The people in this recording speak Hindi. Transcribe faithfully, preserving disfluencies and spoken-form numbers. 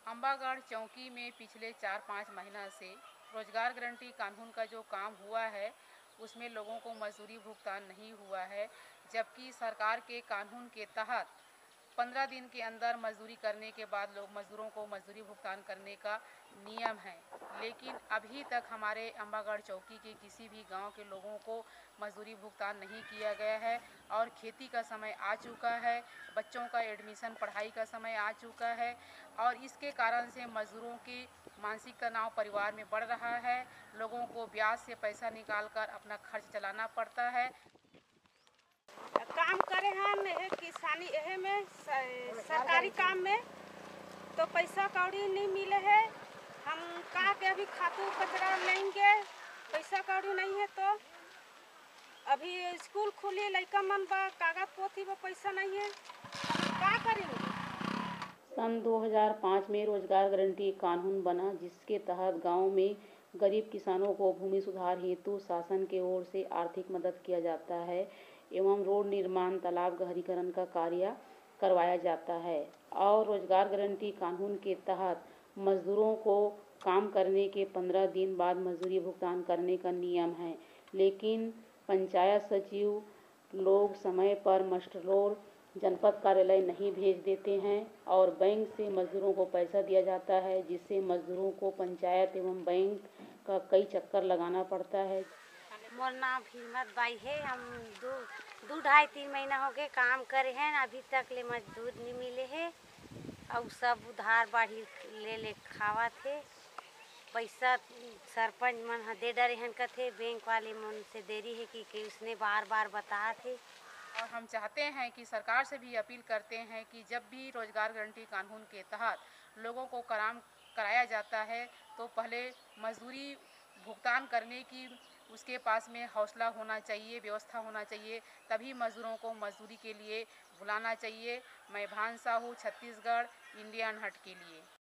अम्बागढ़ चौकी में पिछले चार पाँच महीना से रोजगार गारंटी कानून का जो काम हुआ है उसमें लोगों को मजदूरी भुगतान नहीं हुआ है, जबकि सरकार के कानून के तहत पंद्रह दिन के अंदर मजदूरी करने के बाद लोग मजदूरों को मजदूरी भुगतान करने का नियम है। लेकिन अभी तक हमारे अम्बागढ़ चौकी के किसी भी गांव के लोगों को मजदूरी भुगतान नहीं किया गया है और खेती का समय आ चुका है, बच्चों का एडमिशन पढ़ाई का समय आ चुका है और इसके कारण से मजदूरों की मानसिक तनाव परिवार में बढ़ रहा है। लोगों को ब्याज से पैसा निकालकर अपना खर्च चलाना पड़ता है। काम करे हैं किसानी एहे में सरकारी काम में तो पैसा कौड़ी नहीं मिले है। हम का के अभी खातू कचरा लेंगे, पैसा कौड़ी नहीं है तो अभी स्कूल खुली लड़का मन बा कागज पोथी बा पैसा नहीं है, क्या करेंगे। सन दो हज़ार पाँच में रोजगार गारंटी कानून बना, जिसके तहत गांव में गरीब किसानों को भूमि सुधार हेतु शासन के ओर से आर्थिक मदद किया जाता है एवं रोड निर्माण, तालाब गहरीकरण का कार्य करवाया जाता है। और रोजगार गारंटी कानून के तहत मजदूरों को काम करने के पंद्रह दिन बाद मजदूरी भुगतान करने का नियम है, लेकिन पंचायत सचिव लोग समय पर मस्टरोल जनपद कार्यालय नहीं भेज देते हैं और बैंक से मजदूरों को पैसा दिया जाता है, जिससे मजदूरों को पंचायत एवं बैंक का कई चक्कर लगाना पड़ता है। मोर नाम हिम्मत बाई है। हम दो दो ढाई तीन महीना हो गए काम करे हैं, अभी तक ले मजदूर नहीं मिले है और सब उधार बाढ़ी ले ले खावा थे। पैसा सरपंच मन दे डरे हन का थे, बैंक वाले मन से देरी है कि, कि उसने बार बार बताया थे। और हम चाहते हैं कि सरकार से भी अपील करते हैं कि जब भी रोजगार गारंटी कानून के तहत लोगों को काम कराया जाता है तो पहले मजदूरी भुगतान करने की उसके पास में हौसला होना चाहिए, व्यवस्था होना चाहिए, तभी मजदूरों को मजदूरी के लिए बुलाना चाहिए। मैं भान साहू, छत्तीसगढ़, इंडियन हट के लिए।